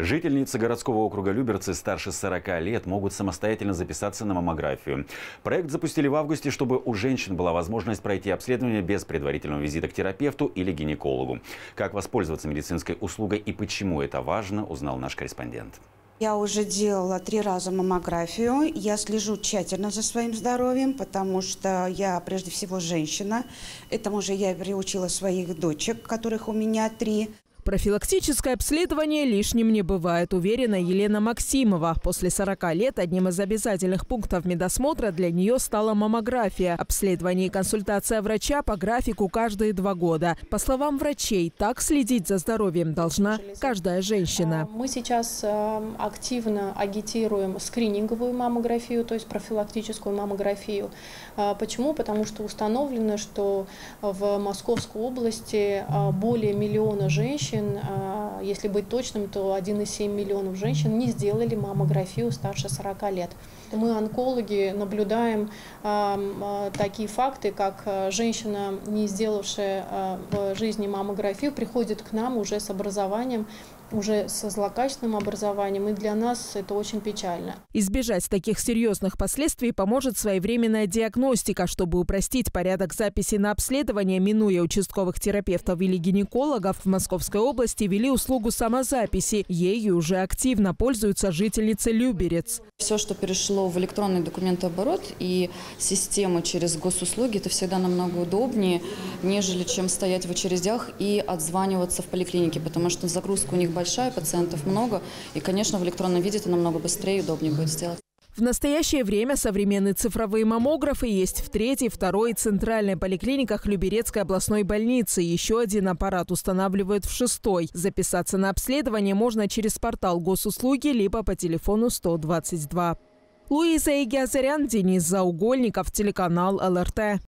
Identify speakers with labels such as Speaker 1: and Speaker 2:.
Speaker 1: Жительницы городского округа Люберцы старше 40 лет могут самостоятельно записаться на маммографию. Проект запустили в августе, чтобы у женщин была возможность пройти обследование без предварительного визита к терапевту или гинекологу. Как воспользоваться медицинской услугой и почему это важно, узнал наш корреспондент.
Speaker 2: Я уже делала 3 раза маммографию. Я слежу тщательно за своим здоровьем, потому что я прежде всего женщина. Этому же я приучила своих дочек, которых у меня 3.
Speaker 3: Профилактическое обследование лишним не бывает, уверена Елена Максимова. После 40 лет одним из обязательных пунктов медосмотра для нее стала маммография. Обследование и консультация врача по графику каждые 2 года. По словам врачей, так следить за здоровьем должна каждая женщина.
Speaker 4: Мы сейчас активно агитируем скрининговую маммографию, то есть профилактическую маммографию. Почему? Потому что установлено, что в Московской области более 1 миллиона женщин, если быть точным, то 1,7 миллионов женщин не сделали маммографию старше 40 лет. Мы, онкологи, наблюдаем такие факты, как женщина, не сделавшая в жизни маммографию, приходит к нам уже с образованием, уже со злокачественным образованием, и для нас это очень печально.
Speaker 3: Избежать таких серьезных последствий поможет своевременная диагностика. Чтобы упростить порядок записи на обследование, минуя участковых терапевтов или гинекологов, в Московской области ввели услугу самозаписи. Ею уже активно пользуются жительницы Люберец.
Speaker 5: Все, что перешло в электронный документооборот и систему через госуслуги, это всегда намного удобнее, нежели чем стоять в очередях и отзваниваться в поликлинике, потому что загрузка у них большая, пациентов много, и, конечно, в электронном виде это намного быстрее и удобнее будет сделать.
Speaker 3: В настоящее время современные цифровые маммографы есть в 3-й, 2-й и центральной поликлиниках Люберецкой областной больницы. Еще один аппарат устанавливают в 6-й. Записаться на обследование можно через портал госуслуги либо по телефону 122. Луиза Игиазарян, Денис Заугольников, телеканал ЛРТ.